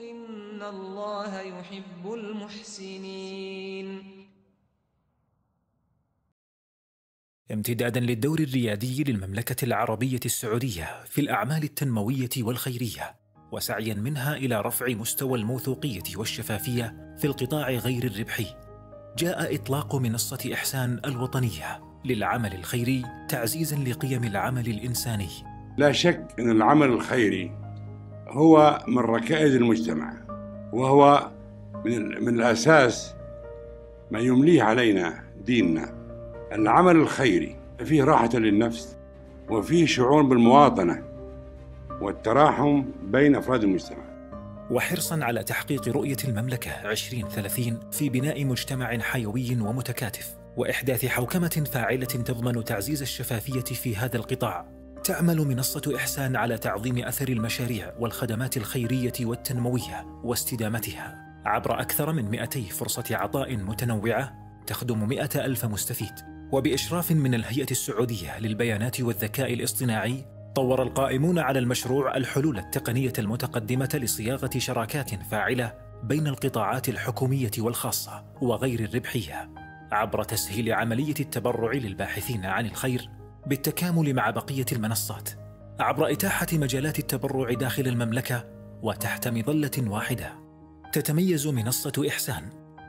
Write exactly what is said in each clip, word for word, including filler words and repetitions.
إن الله يحب المحسنين. امتدادا للدور الريادي للمملكة العربية السعودية في الأعمال التنموية والخيرية، وسعيا منها إلى رفع مستوى الموثوقية والشفافية في القطاع غير الربحي، جاء إطلاق منصة إحسان الوطنية للعمل الخيري تعزيزا لقيم العمل الإنساني. لا شك أن العمل الخيري هو من ركائز المجتمع، وهو من, من الأساس ما يمليه علينا ديننا. العمل الخيري فيه راحة للنفس، وفيه شعور بالمواطنة والتراحم بين أفراد المجتمع، وحرصا على تحقيق رؤية المملكة عشرين ثلاثين في بناء مجتمع حيوي ومتكاتف وإحداث حوكمة فاعلة تضمن تعزيز الشفافية في هذا القطاع. تعمل منصة إحسان على تعظيم أثر المشاريع والخدمات الخيرية والتنموية واستدامتها عبر أكثر من مئتي فرصة عطاء متنوعة تخدم مئة ألف مستفيد. وبإشراف من الهيئة السعودية للبيانات والذكاء الاصطناعي، طور القائمون على المشروع الحلول التقنية المتقدمة لصياغة شراكات فاعلة بين القطاعات الحكومية والخاصة وغير الربحية، عبر تسهيل عملية التبرع للباحثين عن الخير بالتكامل مع بقية المنصات، عبر إتاحة مجالات التبرع داخل المملكة وتحت مظلة واحدة. تتميز منصة إحسان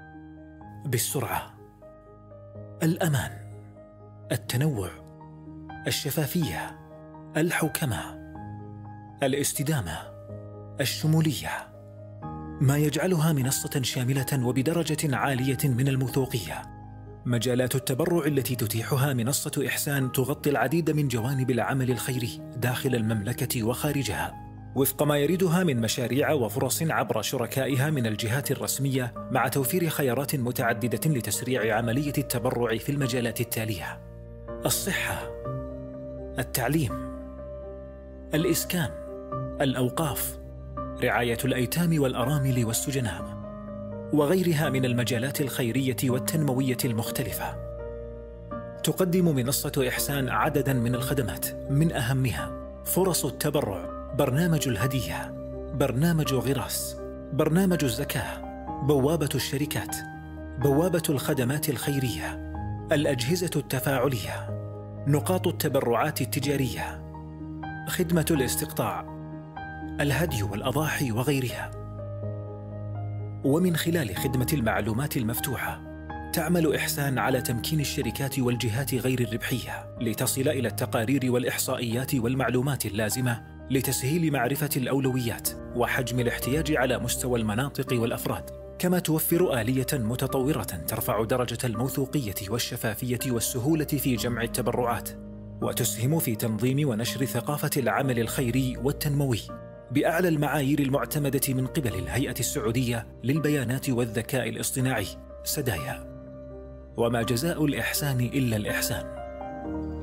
بالسرعة، الأمان، التنوع، الشفافية، الحوكمة، الاستدامة، الشمولية، ما يجعلها منصة شاملة وبدرجة عالية من الموثوقية. مجالات التبرع التي تتيحها منصة إحسان تغطي العديد من جوانب العمل الخيري داخل المملكة وخارجها، وفق ما يريدها من مشاريع وفرص عبر شركائها من الجهات الرسمية، مع توفير خيارات متعددة لتسريع عملية التبرع في المجالات التالية: الصحة، التعليم، الإسكان، الأوقاف، رعاية الأيتام والأرامل والسجناء، وغيرها من المجالات الخيرية والتنموية المختلفة. تقدم منصة إحسان عدداً من الخدمات، من أهمها فرص التبرع، برنامج الهدية، برنامج غراس، برنامج الزكاة، بوابة الشركات، بوابة الخدمات الخيرية، الأجهزة التفاعلية، نقاط التبرعات التجارية، خدمة الاستقطاع، الهدي والأضاحي وغيرها. ومن خلال خدمة المعلومات المفتوحة، تعمل إحسان على تمكين الشركات والجهات غير الربحية لتصل إلى التقارير والإحصائيات والمعلومات اللازمة لتسهيل معرفة الأولويات وحجم الاحتياج على مستوى المناطق والأفراد، كما توفر آلية متطورة ترفع درجة الموثوقية والشفافية والسهولة في جمع التبرعات، وتسهم في تنظيم ونشر ثقافة العمل الخيري والتنموي بأعلى المعايير المعتمدة من قبل الهيئة السعودية للبيانات والذكاء الاصطناعي سدايا. وما جزاء الإحسان إلا الإحسان.